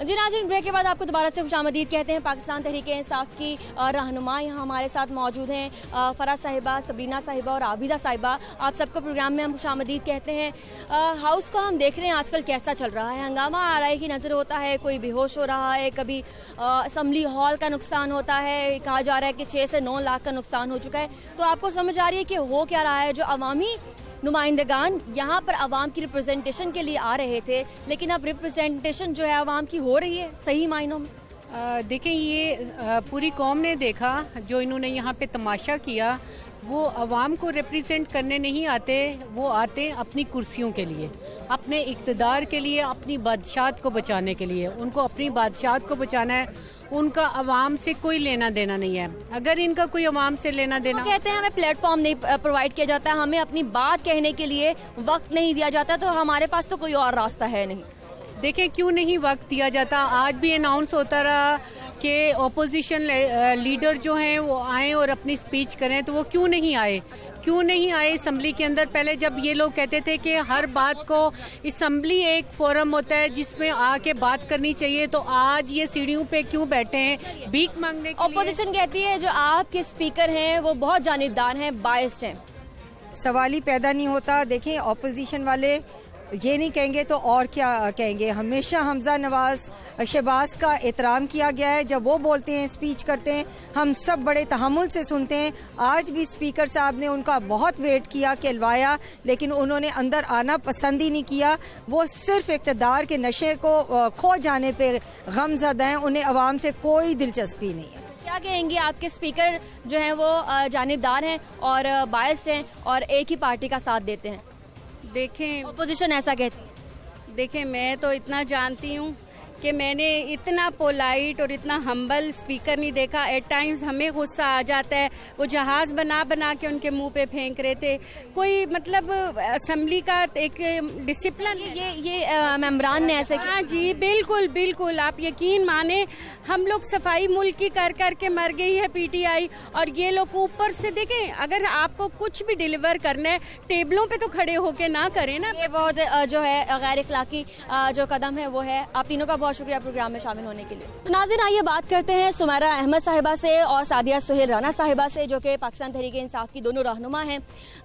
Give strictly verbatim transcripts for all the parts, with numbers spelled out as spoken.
जी नाज़रीन, ब्रेक के बाद आपको दोबारा से खुशामदीद कहते हैं। पाकिस्तान तहरीके इंसाफ की रहनुमा यहाँ हमारे साथ मौजूद हैं, फराज साहिबा, सबरीना साहिबा और आबिदा साहिबा। आप सबको प्रोग्राम में हम खुशामदीद कहते हैं। हाउस को हम देख रहे हैं आजकल कैसा चल रहा है, हंगामा आ रहा है कि नजर होता है, कोई बेहोश हो रहा है, कभी असम्बली हॉल का नुकसान होता है, कहा जा रहा है कि छः से नौ लाख का नुकसान हो चुका है। तो आपको समझ आ रही है कि हो क्या रहा है। जो अवामी नुमाइंदगान यहाँ पर आवाम की रिप्रेजेंटेशन के लिए आ रहे थे, लेकिन अब रिप्रेजेंटेशन जो है आवाम की हो रही है सही मायनों में। देखें, ये आ, पूरी कौम ने देखा, जो इन्होंने यहाँ पे तमाशा किया, वो आवाम को रिप्रेजेंट करने नहीं आते, वो आते अपनी कुर्सियों के लिए, अपने इक़्तिदार के लिए, अपनी बादशाहत को बचाने के लिए। उनको अपनी बादशाहत को बचाना है, उनका आवाम से कोई लेना देना नहीं है। अगर इनका कोई आवाम से लेना देना, कहते हैं हमें प्लेटफॉर्म नहीं प्रोवाइड किया जाता, हमें अपनी बात कहने के लिए वक्त नहीं दिया जाता, तो हमारे पास तो कोई और रास्ता है नहीं। देखें, क्यों नहीं वक्त दिया जाता। आज भी अनाउंस होता रहा कि ओपोजिशन लीडर जो हैं वो आए और अपनी स्पीच करें, तो वो क्यों नहीं आए क्यों नहीं आए असम्बली के अंदर। पहले जब ये लोग कहते थे कि हर बात को असम्बली एक फोरम होता है जिसमें आके बात करनी चाहिए, तो आज ये सीढ़ियों पे क्यों बैठे हैं भीख मांगने के लिए। ओपोजिशन कहती है जो आपके स्पीकर हैं वो बहुत जानिबदार हैं, बायस्ड हैं। सवाल ही पैदा नहीं होता। देखें, ओपोजिशन वाले ये नहीं कहेंगे तो और क्या कहेंगे। हमेशा हमजा नवाज, शहबाज का एहतराम किया गया है। जब वो बोलते हैं, स्पीच करते हैं, हम सब बड़े तहम्मुल से सुनते हैं। आज भी स्पीकर साहब ने उनका बहुत वेट किया, कहलवाया, लेकिन उन्होंने अंदर आना पसंद ही नहीं किया। वो सिर्फ इक़्तिदार के नशे को खो जाने पे गमज़दा हैं, उन्हें अवाम से कोई दिलचस्पी नहीं है। क्या कहेंगे, आपके स्पीकर जो हैं वो जानिबदार हैं और बायस्ड हैं और एक ही पार्टी का साथ देते हैं। देखें, अपोजिशन ऐसा कहती है। देखें, मैं तो इतना जानती हूँ कि मैंने इतना पोलाइट और इतना हम्बल स्पीकर नहीं देखा। एट टाइम्स हमें गुस्सा आ जाता है। वो जहाज़ बना बना के उनके मुंह पे फेंक रहे थे। कोई मतलब असम्बली का एक डिसिप्लिन, ये ये मेंबरान ने ऐसे हाँ जी, बिल्कुल बिल्कुल, आप यकीन माने, हम लोग सफाई मुल्क की कर कर के मर गई है पीटीआई, और ये लोग ऊपर से देखें, अगर आपको कुछ भी डिलीवर करना है टेबलों पे तो खड़े होके ना करें ना। ये बहुत जो है गैर इखलाकी जो कदम है वो है। आप तीनों का बहुत शुक्रिया प्रोग्राम में शामिल होने के लिए। तो नाज़रीन, आइए बात करते हैं सुमैरा अहमद साहिबा से और सादिया सुहेल राना साहिबा से, जो कि पाकिस्तान तहरीके इंसाफ की दोनों रहनुमा हैं।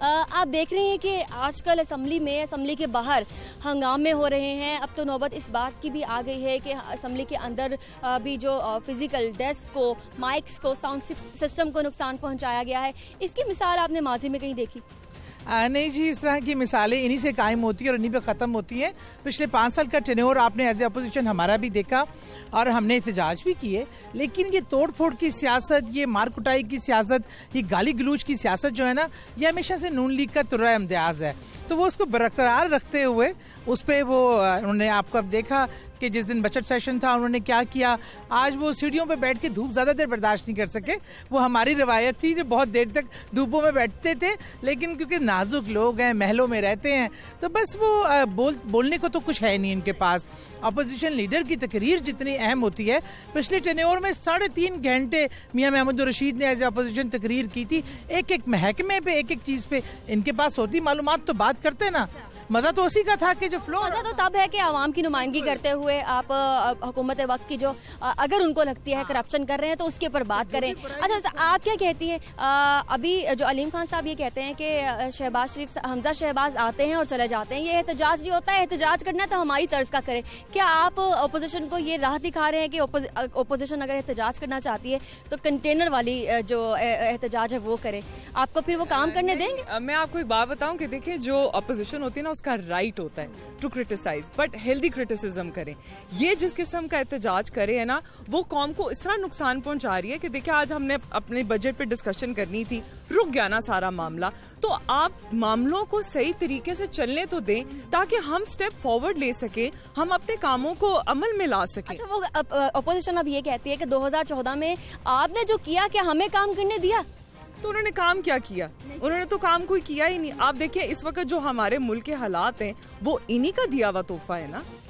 आप देख रहे हैं कि आजकल असम्बली में, असम्बली के बाहर हंगामे हो रहे हैं। अब तो नौबत इस बात की भी आ गई है कि असम्बली के अंदर भी जो फिजिकल डेस्क को, माइक्स को, साउंड सिस्टम को नुकसान पहुंचाया गया है। इसकी मिसाल आपने माजी में कहीं देखी? आ, नहीं जी, इस तरह की मिसालें इन्हीं से कायम होती है और इन्हीं पे ख़त्म होती हैं। पिछले पाँच साल का टेन्योर आपने एज ए अपोजिशन हमारा भी देखा और हमने एहतजाज भी किए, लेकिन ये तोड़ फोड़ की सियासत, ये मार कुटाई की सियासत, ये गाली गलूच की सियासत जो है ना, ये हमेशा से नून लीग का तुर्रा इम्तियाज़ है। तो वो उसको बरकरार रखते हुए उस पर वो उन्होंने, आपको अब देखा कि जिस दिन बजट सेशन था उन्होंने क्या किया। आज वो सीढ़ियों पे बैठ के धूप ज़्यादा देर बर्दाश्त नहीं कर सके। वो हमारी रवायत थी जो बहुत देर तक धूपों में बैठते थे, लेकिन क्योंकि नाजुक लोग हैं, महलों में रहते हैं, तो बस वो बोल बोलने को तो कुछ है नहीं इनके पास। अपोजिशन लीडर की तकरीर जितनी अहम होती है, पिछले टेन्योर में साढ़े तीन घंटे मियाँ महमूद रशीद ने एज ए अपोजिशन तकरीर की थी। एक एक महकमे पे, एक एक चीज़ पे इनके पास होती मालूमात, तो बात करते ना। मजा तो उसी का था कि जो फ्लो, मजा तो तब है कि आवाम की नुमाइंदगी करते हुए आप हुकूमत वक्त की जो अगर उनको लगती है करप्शन कर रहे हैं तो उसके ऊपर बात करें। अच्छा, आप क्या कहती हैं? अभी जो अलीम खान साहब ये कहते हैं कि शहबाज शरीफ, हमजा शहबाज आते हैं और चले जाते हैं, ये एहतजाज नहीं होता है। एहतजाज करना है तो हमारी तर्ज का करें। क्या आप अपोजिशन को ये राह दिखा रहे हैं कि अपोजिशन अगर एहतजाज करना चाहती है तो कंटेनर वाली जो एहतजाज है वो करे? आपको फिर वो काम करने देंगे? मैं आपको एक बात बताऊं कि देखिए, जो अपोजिशन होती है ना, उसका राइट होता है to criticise, but healthy criticism करें। ये जिस किस्म का एहतजाज करे है ना, वो कौम को इस तरह नुकसान पहुंचा रही है कि देखिए, आज हमने अपने बजट पे डिस्कशन करनी थी, रुक गया ना सारा मामला। तो आप मामलों को सही तरीके से चलने तो दें ताकि हम स्टेप फॉरवर्ड ले सके, हम अपने कामों को अमल में ला सके। अच्छा, वो अपोजिशन अब ये कहती है कि दो हजार चौदह में आपने जो किया, क्या हमें काम करने दिया? तो उन्होंने काम क्या किया? उन्होंने तो काम कोई किया ही नहीं। आप देखिए, इस वक्त जो हमारे मुल्क के हालात हैं वो इन्हीं का दिया हुआ तोहफा है ना।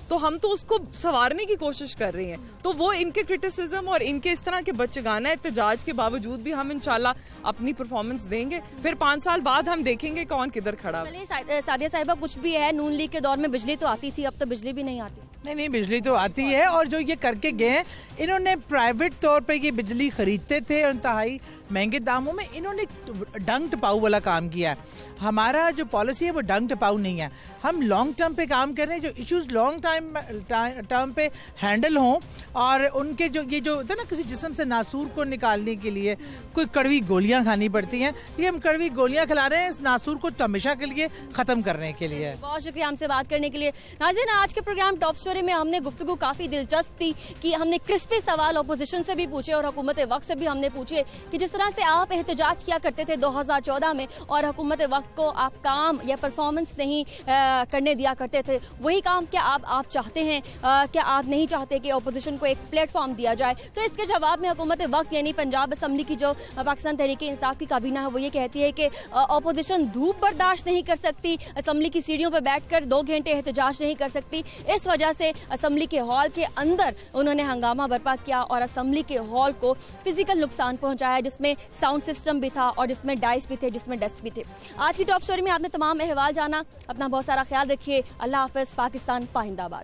तो हम तो उसको संवारने की कोशिश कर रहे हैं। तो वो इनके क्रिटिसिज्म और इनके इस तरह के बच्चेगाना एहतजाज के बावजूद भी हम इंशाल्लाह अपनी परफॉर्मेंस देंगे। फिर पाँच साल बाद हम देखेंगे कौन किधर खड़ा। चलिए सादिया साहिबा, कुछ भी है, नून लीग के दौर में बिजली तो आती थी, अब तो बिजली भी नहीं आती। नहीं नहीं, बिजली तो आती है, और जो ये करके गए हैं, इन्होंने प्राइवेट तौर पे ये बिजली खरीदते थे इंतहाई महंगे दामों में, इन्होंने डंग टपाऊ वाला काम किया है। हमारा जो पॉलिसी है वो डंग टपाऊ नहीं है, हम लॉन्ग टर्म पे काम कर रहे हैं, जो इश्यूज लॉन्ग टाइम टर्म पे हैंडल हों, और उनके जो ये जो होता है ना, किसी जिस्म से नासूर को निकालने के लिए कोई कड़वी गोलियां खानी पड़ती हैं, ये हम कड़वी गोलियां खिला रहे हैं इस नासूर को हमेशा के लिए खत्म करने के लिए। बहुत शुक्रिया हमसे बात करने के लिए। नाज़रीन, आज के प्रोग्राम टॉप स्टोरी में हमने गुफ्तगू काफी दिलचस्प थी कि हमने क्रिस्पी सवाल अपोजिशन से भी पूछे और हुकूमत वक्त से भी हमने पूछे कि जिस तरह से आप एहतजाज किया करते थे दो हजार चौदह में और हुकूमत वक्त को आप काम या परफॉर्मेंस नहीं आ, करने दिया करते थे, वही काम क्या आप आप चाहते हैं? आ, क्या आप नहीं चाहते कि अपोजिशन को एक प्लेटफॉर्म दिया जाए? तो इसके जवाब में हुकूमत वक्त यानी पंजाब असम्बली की जो पाकिस्तान तहरीक इंसाफ की काबीना है वो ये कहती है कि अपोजिशन धूप बर्दाश्त नहीं कर सकती, असम्बली की सीढ़ियों पर बैठकर दो घंटे एहतजाज नहीं कर सकती। इस वजह से असम्बली के हॉल के अंदर उन्होंने हंगामा बर्पा किया और असम्बली के हॉल को फिजिकल नुकसान पहुंचाया, जिसमें साउंड सिस्टम भी था और जिसमें डाइस भी थे, जिसमें डेस्क भी थे। आज की टॉप स्टोरी में आपने तमाम अहवाल जाना। अपना बहुत सारा ख्याल रखिए। अल्लाह हाफिज। पाकिस्तान पाइंदाबाद।